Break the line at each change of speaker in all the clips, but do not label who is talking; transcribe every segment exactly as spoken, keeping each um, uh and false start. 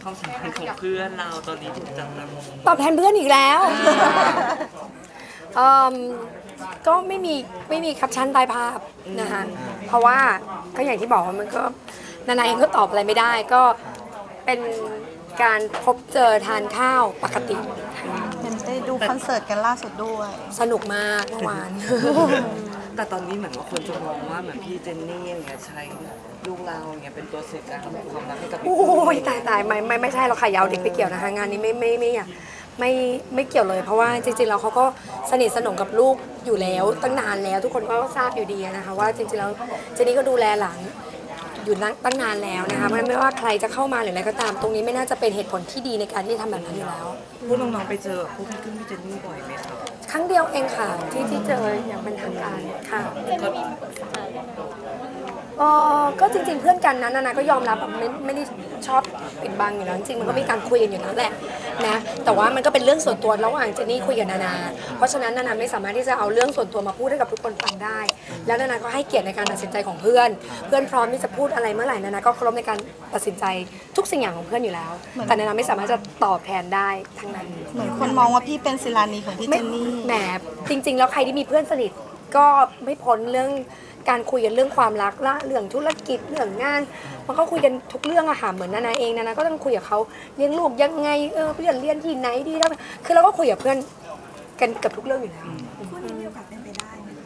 ความสัมพันธ์ของเพื่อนเราตอนนี้ถูกจับตามอง
ตอบแทนเพื่อนอีกแล้วก็ไม่มีไม่มีแคปชั่นใต้ภาพนะคะเพราะว่าก็อย่างที่บอกว่ามันก็นานาเองก็ตอบอะไรไม่ได้ก็เป็นการพบเจอทานข้าวปกติ
เห็นได้ดูคอนเสิร์ตกันล่าสุดด้วย
สนุกมากเมื่อวาน
แต่ตอนนี้เหมือนว่าคนจะมองว่าเหมือนพี่เจนนี่อย่างเงี้ยใช้ลูกเราอย่างเงี้ยเป็นตัวสื่อกลางความรักให้กับพี่
โอ้ยตายตายไม่ไม่ไม่ใช่เราขายาวเด็กไปเกี่ยวนะคะงานนี้ไม่ไม่ไม่อยากไม่ไม่เกี่ยวเลยเพราะว่าจริงๆแล้วเขาก็สนิทสนมกับลูกอยู่แล้วตั้งนานแล้วทุกคนก็ทราบอยู่ดีนะคะว่าจริงๆแล้วเจนนี่ก็ดูแลหลานอยู่ตั้งนานแล้วนะคะเพราะไม่ว่าใครจะเข้ามาหรืออะไรก็ตามตรงนี้ไม่น่าจะเป็นเหตุผลที่ดีในการที่ทำแบบนั้นอยู่แล้ว
พวกน้องๆไปเจอพวกพี่กึ้งพี่เจนนี่บ่อยไหมครับ
ครั้งเดียวเองค่ะที่ที่เจออย่างเป็นทางการค่ะเออก็จริงๆเพื่อนกันนะนานาก็ยอมรับแบบไม่ไม่ได้ชอบปิดบังอยู่แล้วจริงมันก็มีการคุยกันอยู่แล้วแหละนะแต่ว่ามันก็เป็นเรื่องส่วนตัวระหว่างเจนนี่คุยกับนานาเพราะฉะนั้นนานาไม่สามารถที่จะเอาเรื่องส่วนตัวมาพูดให้กับทุกคนฟังได้แล้วนานาก็ให้เกียรติในการตัดสินใจของเพื่อนเพื่อนพร้อมที่จะพูดอะไรเมื่อไหร่นานาก็เคารพในการตัดสินใจทุกสิ่งอย่างของเพื่อนอยู่แล้วแต่นานาไม่สามารถจะตอบแทนได้ทั้งนั้น
เหมือนคนมองว่าพี่เป็นศิลานีของพี่เจนนี่
แหมจริงๆแล้วใครที่มีเพื่อนสนิทก็ไม่พ้นเรื่องการคุยกันเรื่องความรักละเรื่องธุรกิจเรื่องงานมันก็คุยกันทุกเรื่องอะค่ะเหมือนนานาเองนานาก็ต้องคุยกับเขาเลี้ยงลูกยังไงเออเพื่อนเรียนที่ไหนดีแล้วคือเราก็คุยกับเพื่อนกันกับทุกเรื่องอยู่แล้ว
คู่นี้มีโอกาสเป็นไปได้ไหม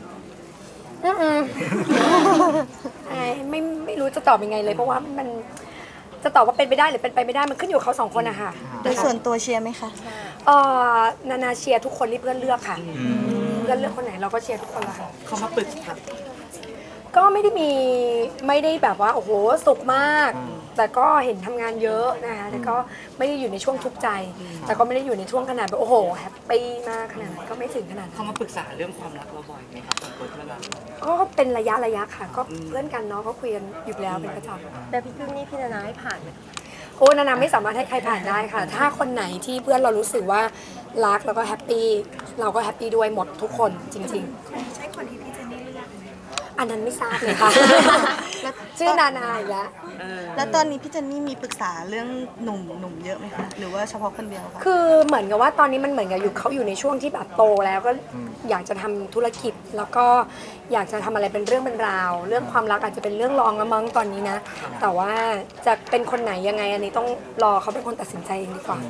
ไม่ไม่รู้จะตอบยังไงเลยเพราะว่ามันจะตอบว่าเป็นไปได้หรือเป็นไปไม่ได้มันขึ้นอยู่กับเขาสองคนอะค่ะ
โดยส่วนตัวเชียร์ไหมคะ
เออนานาเชียร์ทุกคนที่เพื่อนเลือกค่ะเพื่อนเลือกคนไหนเราก็เชียร์ทุกคนละค่ะ
เขามาปรึกษา
ก็ไม่ได้มีไม่ได้แบบว่าโอ้โหสุขมากแต่ก็เห็นทำงานเยอะนะคะแต่ก็ไม่ได้อยู่ในช่วงทุกข์ใจแต่ก็ไม่ได้อยู่ในช่วงขนาดแบบโอ้โหแฮปปี้มากขนาดนั้นก็ไม่ถึงขนาด
เขามาปรึกษาเรื่องความรักเราบ่อยไหมครับตอนเปิดเพื่อนเรา
ก็เป็นระยะระยะค่ะก็เพื่อนกันเนาะก็คุยกันอยู่แล้วเป็นประจำ
แต่พี่กึ้งนี่พี่นานาให้ผ่านไหม
โอ้นานาไม่สามารถให้ใครผ่านได้ค่ะถ้าคนไหนที่เพื่อนเรารู้สึกว่ารักแล้วก็แฮปปี้เราก็แฮปปี้ด้วยหมดทุกคนจริง
ๆใช่คนที่พี่เจนนี่เลือก
อันนั้นไม่ทราบเลยค่ะชื่อนานาอีกแล้ว
แล้วตอนนี้พี่เจนนี่มีปรึกษาเรื่องหนุ่มหนุ่มเยอะไหมคะหรือว่าเฉพาะคนเดียวคะ
คือเหมือนกับว่าตอนนี้มันเหมือนกับอยู่เขาอยู่ในช่วงที่แบบโตแล้วก็อยากจะทำธุรกิจแล้วก็อยากจะทำอะไรเป็นเรื่องเป็นราวเรื่องความรักอาจจะเป็นเรื่องรองละมั้งตอนนี้นะแต่ว่าจะเป็นคนไหนยังไงอันนี้ต้องรอเขาเป็นคนตัดสินใจเองดีกว่า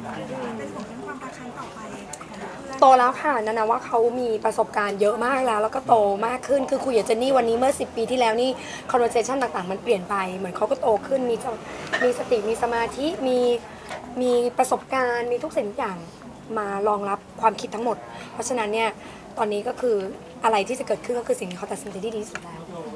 โตแล้วค่ะนานาว่าเขามีประสบการณ์เยอะมากแล้วแล้วก็โตมากขึ้นคือคุยกับเจนนี่วันนี้เมื่อสิบปีที่แล้วนี่ conversation ต่างๆมันเปลี่ยนไปเหมือนเขาก็โตขึ้นมีมีสติมีสมาธิมีมีประสบการณ์มีทุกสิ่งทุกอย่างมารองรับความคิดทั้งหมดเพราะฉะนั้นเนี่ยตอนนี้ก็คืออะไรที่จะเกิดขึ้นก็คือสิ่งที่เขาตัดสินใจที่ดีที่สุดแล้ว